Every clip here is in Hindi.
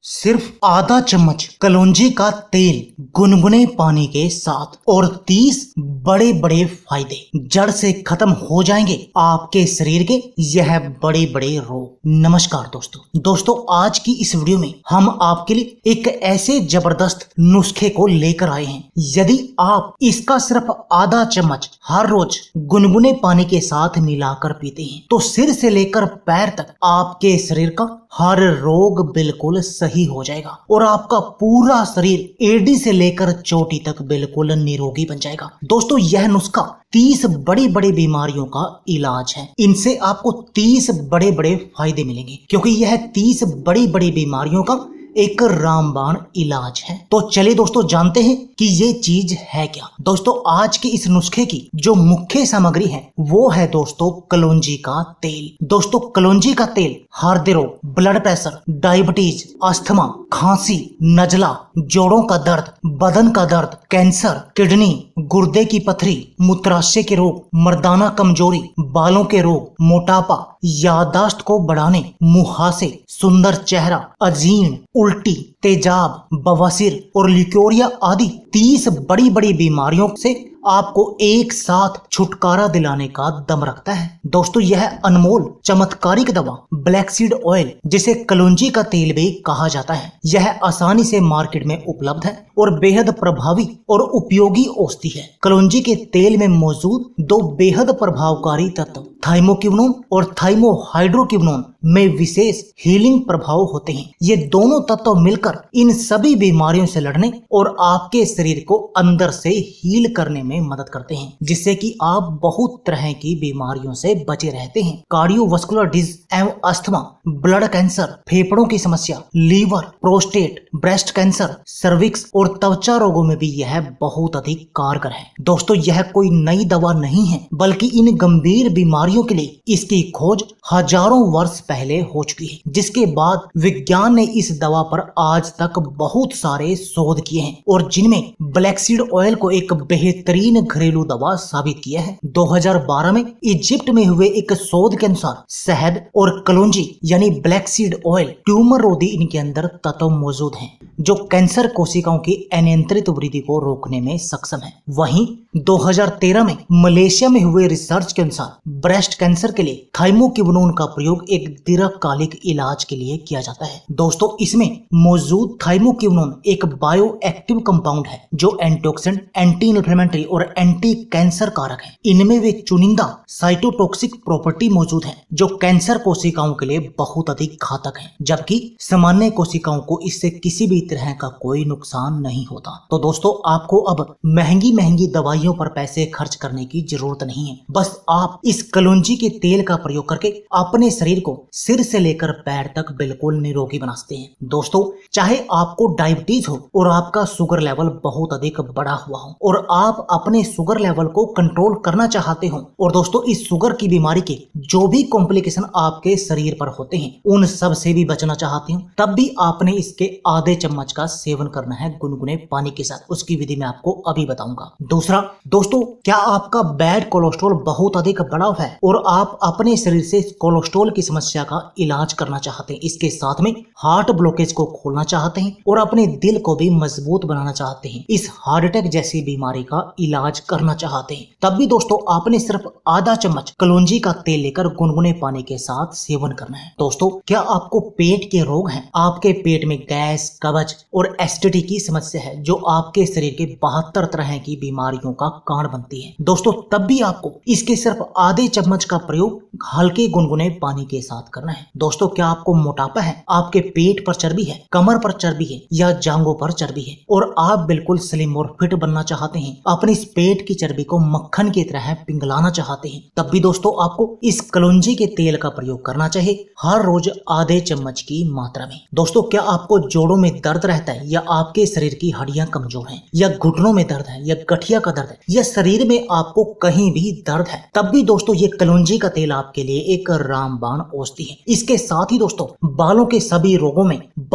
सिर्फ आधा चम्मच कलौंजी का तेल गुनगुने पानी के साथ और 30 बड़े बड़े फायदे जड़ से खत्म हो जाएंगे आपके शरीर के यह बड़े बड़े रोग। नमस्कार दोस्तों आज की इस वीडियो में हम आपके लिए एक ऐसे जबरदस्त नुस्खे को लेकर आए हैं। यदि आप इसका सिर्फ आधा चम्मच हर रोज गुनगुने पानी के साथ मिलाकर पीते हैं तो सिर से लेकर पैर तक आपके शरीर का हर रोग बिल्कुल सही हो जाएगा और आपका पूरा शरीर एड़ी से लेकर चोटी तक बिल्कुल निरोगी बन जाएगा। दोस्तों यह नुस्खा 30 बड़ी बड़ी बीमारियों का इलाज है। इनसे आपको 30 बड़े बड़े फायदे मिलेंगे क्योंकि यह 30 बड़ी बड़ी बीमारियों का एक रामबाण इलाज है। तो चलिए दोस्तों जानते हैं कि ये चीज है क्या। दोस्तों आज के इस नुस्खे की जो मुख्य सामग्री है वो है दोस्तों कलौंजी का तेल। दोस्तों कलौंजी का तेल हृदय रोग, ब्लड प्रेशर, डायबिटीज, अस्थमा, खांसी, नजला, जोड़ों का दर्द, बदन का दर्द, कैंसर, किडनी, गुर्दे की पथरी, मूत्राशय के रोग, मर्दाना कमजोरी, बालों के रोग, मोटापा, याददाश्त को बढ़ाने, मुहासे, सुंदर चेहरा, अजीर्ण, उल्टी, तेजाब, बवासीर और ल्यूकेरिया आदि 30 बड़ी बड़ी बीमारियों से आपको एक साथ छुटकारा दिलाने का दम रखता है। दोस्तों यह अनमोल चमत्कारिक दवा ब्लैक सीड ऑयल, जिसे कलौंजी का तेल भी कहा जाता है, यह आसानी से मार्केट में उपलब्ध है और बेहद प्रभावी और उपयोगी औषधि है। कलौंजी के तेल में मौजूद दो बेहद प्रभावकारी तत्व थाइमोक्विनोन और थाइमोहाइड्रोक्विनोन में विशेष हीलिंग प्रभाव होते हैं। ये दोनों तत्व मिलकर इन सभी बीमारियों से लड़ने और आपके शरीर को अंदर से हील करने में मदद करते हैं, जिससे कि आप बहुत तरह की बीमारियों से बचे रहते हैं। कार्डियोवास्कुलर डिजीज एवं अस्थमा, ब्लड कैंसर, फेफड़ों की समस्या, liver, prostate, breast cancer, cervix और त्वचा रोगों में भी यह बहुत अधिक कारगर है। दोस्तों यह कोई नई दवा नहीं है, बल्कि इन गंभीर बीमारियों के लिए इसकी खोज हजारों वर्ष पहले हो चुकी है, जिसके बाद विज्ञान ने इस दवा पर आज तक बहुत सारे शोध किए हैं और जिनमें ब्लैक सीड ऑयल को एक बेहतरीन घरेलू दवा साबित किया है। 2012 में इजिप्ट में हुए एक शोध के अनुसार शहद और कलौंजी यानी ब्लैक सीड ऑयल ट्यूमर रोधी इनके अंदर तत्व मौजूद हैं जो कैंसर कोशिकाओं की अनियंत्रित वृद्धि को रोकने में सक्षम है। वहीं 2013 में मलेशिया में हुए रिसर्च के अनुसार ब्रेस्ट कैंसर के लिए थाइमोक्विनोन का प्रयोग एक दीर्घकालिक इलाज के लिए किया जाता है। दोस्तों इसमें मौजूद थाइमोक्विनोन एक बायो एक्टिव कंपाउंड है जो एंटीऑक्सीडेंट, एंटी इन्फ्लेमेटरी और एंटी कैंसर कारक है। इनमें वे चुनिंदा साइटोटॉक्सिक प्रॉपर्टी मौजूद है जो कैंसर कोशिकाओं के लिए बहुत अधिक घातक है, जबकि सामान्य कोशिकाओं को इससे किसी भी तरह का कोई नुकसान नहीं होता। तो दोस्तों आपको अब महंगी महंगी दवाइयों पर पैसे खर्च करने की जरूरत नहीं है। बस आप इस कलौंजी के तेल का प्रयोग करके अपने शरीर को सिर से लेकर पैर तक बिल्कुल निरोगी बना सकते हैं। दोस्तों चाहे आपको डायबिटीज हो और आपका शुगर लेवल बहुत अधिक बढ़ा हुआ हो और आप अपने शुगर लेवल को कंट्रोल करना चाहते हो और दोस्तों इस शुगर की बीमारी के जो भी कॉम्प्लिकेशन आपके शरीर पर होते हैं उन सब से भी बचना चाहते हो, तब भी आपने इसके आधे चम्मच का सेवन करना है गुनगुने पानी के साथ। उसकी विधि मैं आपको अभी बताऊंगा। दूसरा दोस्तों, क्या आपका बैड कोलेस्ट्रॉल बहुत अधिक बढ़ा है और आप अपने शरीर से कोलेस्ट्रॉल की समस्या का इलाज करना चाहते हैं, इसके साथ में हार्ट ब्लॉकेज को खोलना चाहते हैं और अपने दिल को भी मजबूत बनाना चाहते हैं, इस हार्ट अटैक जैसी बीमारी का इलाज करना चाहते हैं, तब भी दोस्तों आपने सिर्फ आधा चम्मच कलौंजी का तेल लेकर गुनगुने पानी के साथ सेवन करना है। दोस्तों क्या आपको पेट के रोग हैं, आपके पेट में गैस, कब्ज और एसिडिटी की समस्या है जो आपके शरीर के 72 तरह की बीमारियों का कारण बनती है, दोस्तों तब भी आपको इसके सिर्फ आधे चम्मच का प्रयोग हल्के गुनगुने पानी के साथ करना है। दोस्तों क्या आपको मोटापा है, आपके पेट पर चर्बी है, कमर पर चर्बी है या जांघों पर चर्बी है और आप बिल्कुल स्लिम और फिट बनना चाहते हैं, अपनी इस पेट की चर्बी को मक्खन की तरह पिघलाना चाहते हैं, तब भी दोस्तों आपको इस कलौंजी के तेल का प्रयोग करना चाहिए हर रोज आधे चम्मच की मात्रा में। दोस्तों क्या आपको जोड़ों में दर्द रहता है या आपके शरीर की हड्डियां कमजोर हैं या घुटनों में दर्द है या गठिया का दर्द है या शरीर में आपको कहीं भी दर्द है, तब भी दोस्तों ये कलौंजी का तेल आपके लिए एक रामबाण औषधि है। इसके साथ ही दोस्तों बालों के सभी रोगों में बहुत अधिक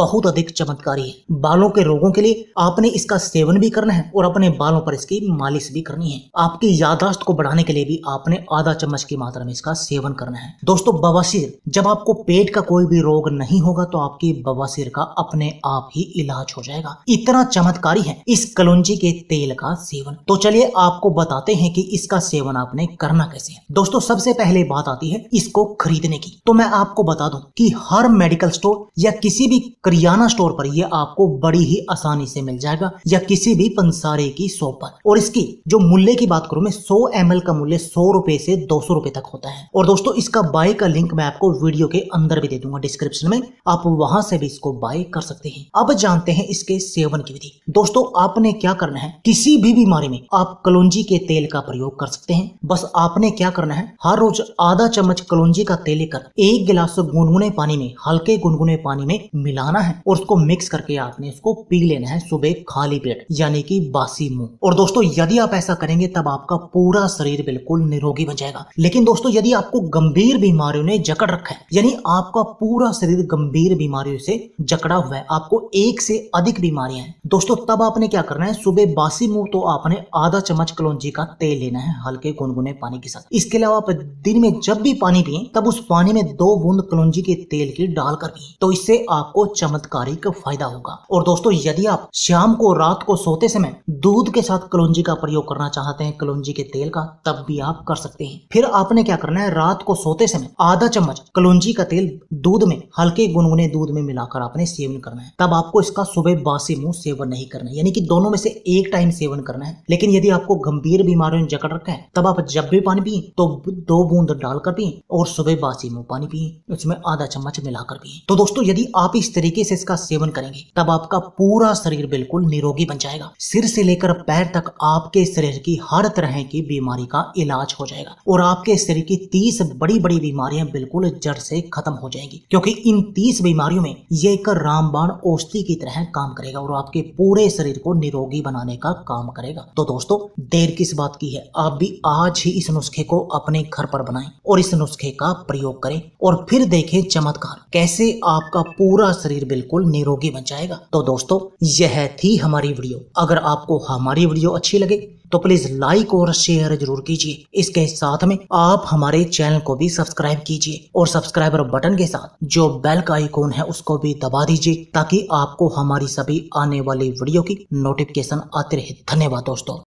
चमत्कारी है। बालों के रोगों के लिए आपने इसका सेवन भी करना है और अपने बालों पर इसकी मालिश भी करनी है। आपकी याददाश्त को बढ़ाने के लिए भी आपने आधा चम्मच की मात्रा में इसका सेवन करना है। दोस्तों बवासीर, जब आपको पेट का कोई भी रोग नहीं होगा तो आपकी बवासीर का अपने आप ही इलाज हो जाएगा। इतना चमत्कारी है इस कलौंजी के तेल का सेवन। तो चलिए आपको बताते हैं कि इसका सेवन आपने करना कैसे है। दोस्तों सबसे पहले बात आती है इसको खरीदने की। तो मैं आपको बता दूं कि हर मेडिकल स्टोर या किसी भी करियाना स्टोर पर यह आपको बड़ी ही आसानी से मिल जाएगा या किसी भी पंसारे की शॉप पर। और इसकी जो मूल्य की बात करूं मैं, 100 ml का मूल्य 100 रुपए से 200 रुपए तक होता है। और दोस्तों इसका बाय का लिंक मैं आपको वीडियो के अंदर भी दे दूंगा डिस्क्रिप्शन में, आप वहां से भी इसको बाय कर सकते हैं। अब जानते हैं इसके सेवन की विधि। दोस्तों आपने क्या करना है, किसी भी बीमारी में आप कलौंजी के तेल का प्रयोग कर सकते हैं। बस आपने क्या करना है, हर रोज आधा चम्मच कलौंजी का तेल लेकर 1 गिलास गुनगुने पानी में, हल्के गुनगुने पानी में मिलाना है और उसको मिक्स करके आपने इसको पी लेना है सुबह खाली पेट, यानी कि बासी मुंह। और दोस्तों यदि आप ऐसा करेंगे तब आपका पूरा शरीर बिल्कुल निरोगी बन जाएगा। लेकिन दोस्तों यदि आपको गंभीर बीमारियों ने जकड़ रखा है, यानी आपका पूरा शरीर गंभीर बीमारियों से जकड़ा हुआ है, आपको एक से अधिक बीमारियां हैं, दोस्तों तब आपने क्या करना है, सुबह बासी मुंह तो आपने आधा चम्मच कलौंजी का तेल लेना है हल्के गुनगुने पानी के साथ। इसके अलावा आप दिन में जब भी पानी पिए तब उस पानी में 2 बूंद कलौंजी के तेल की डालकर पिए, तो इससे आपको चमत्कारिक फायदा होगा। और दोस्तों यदि आप शाम को रात को सोते समय दूध के साथ कलौंजी का प्रयोग करना चाहते हैं, कलौंजी के तेल का, तब भी आप कर सकते हैं। फिर आपने क्या करना है, रात को सोते समय आधा चम्मच कलौंजी का तेल दूध में, हल्के गुनगुने दूध में मिलाकर आपने सेवन करना है। तब आपको इसका सुबह बासी मुंह सेवन नहीं करना है, यानी कि दोनों में से एक टाइम सेवन करना है। लेकिन यदि आपको गंभीर बीमारियों ने जकड़ रखा है तब आप जब भी पानी पिए तो 2 बूंद डालकर पिए और सुबह बासी मुंह पानी पिए, उसमें आधा चम्मच मिलाकर पिए। तो दोस्तों यदि आप इस तरीके से इसका सेवन करेंगे तब आपका पूरा शरीर बिल्कुल निरोगी बन जाएगा। सिर से लेकर पैर तक आपके शरीर की हर तरह की बीमारी का इलाज हो जाएगा और आपके शरीर की 30 बड़ी बड़ी बीमारियां बिल्कुल जड़ से खत्म हो जाएंगी, क्योंकि इन 30 बीमारियों में ये एक रामबाण औषधि की तरह काम करेगा और आपके पूरे शरीर को निरोगी बनाने का काम करेगा। तो दोस्तों देर किस बात की है, आप भी आज ही इस नुस्खे को अपने घर पर बनाएं और इस नुस्खे का प्रयोग करें और फिर देखें चमत्कार, कैसे आपका पूरा शरीर बिल्कुल निरोगी बन जाएगा। तो दोस्तों यह थी हमारी वीडियो। अगर आपको हमारी वीडियो अच्छी लगे तो प्लीज लाइक और शेयर जरूर कीजिए। इसके साथ में आप हमारे चैनल को भी सब्सक्राइब कीजिए और सब्सक्राइबर बटन के साथ जो बेल का आइकॉन है उसको भी दबा दीजिए, ताकि आपको हमारी सभी आने वाली वीडियो की नोटिफिकेशन आते रहे। धन्यवाद दोस्तों।